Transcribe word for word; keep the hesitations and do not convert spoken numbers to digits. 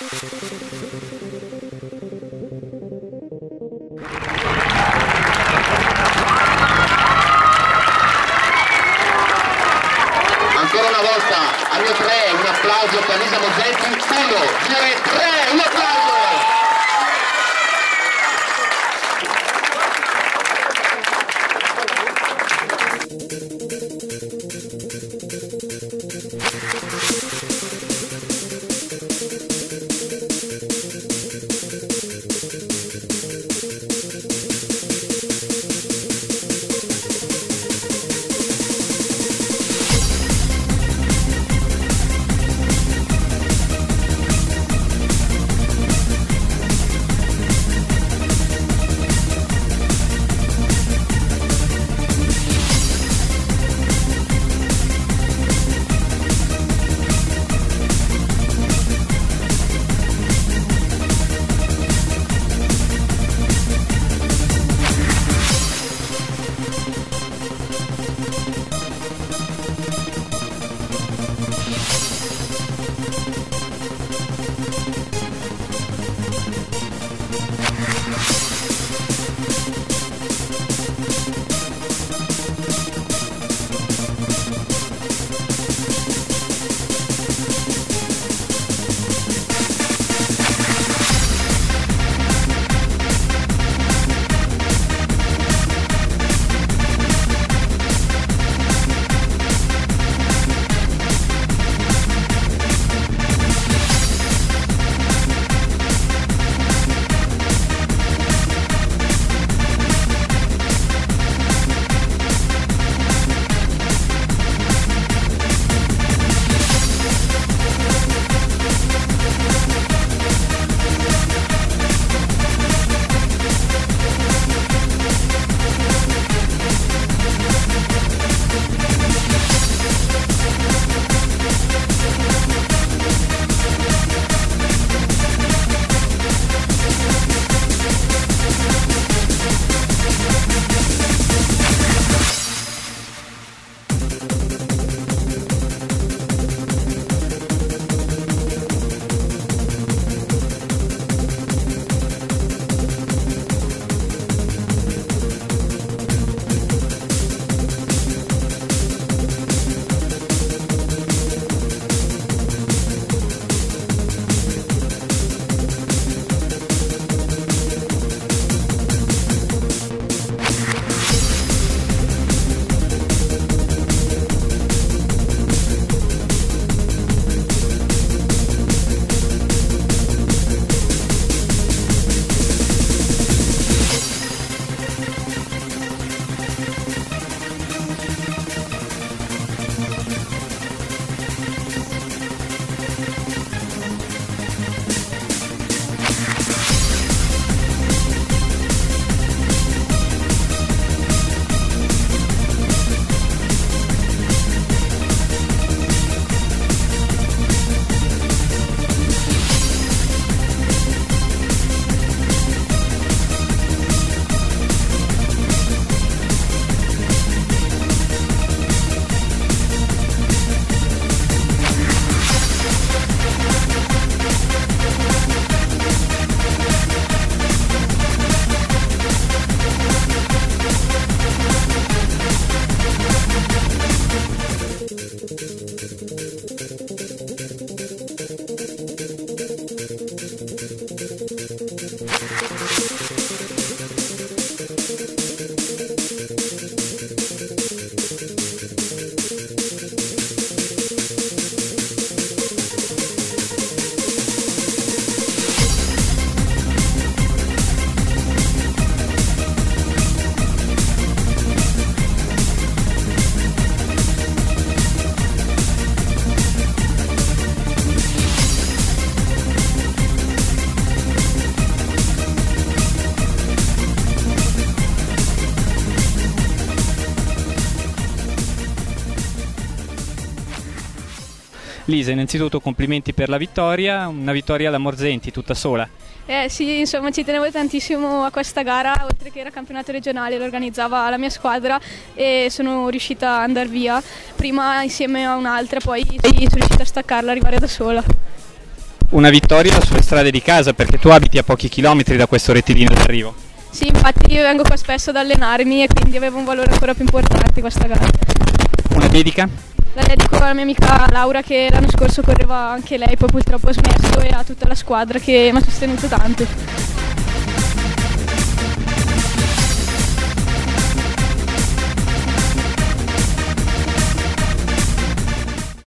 Ancora una volta al mio tre, un applauso per Lisa Mosetti. Uno, due, tre, un applauso! Lisa, innanzitutto complimenti per la vittoria, una vittoria alla Morzenti tutta sola. Eh sì, insomma ci tenevo tantissimo a questa gara, oltre che era campionato regionale, lo organizzava la mia squadra e sono riuscita ad andare via, prima insieme a un'altra, poi sì, sono riuscita a staccarla e arrivare da sola. Una vittoria sulle strade di casa, perché tu abiti a pochi chilometri da questo rettilineo d'arrivo. Sì, infatti io vengo qua spesso ad allenarmi e quindi aveva un valore ancora più importante questa gara. Una dedica? La dedico alla mia amica Laura, che l'anno scorso correva anche lei, poi purtroppo ha smesso, e a tutta la squadra che mi ha sostenuto tanto.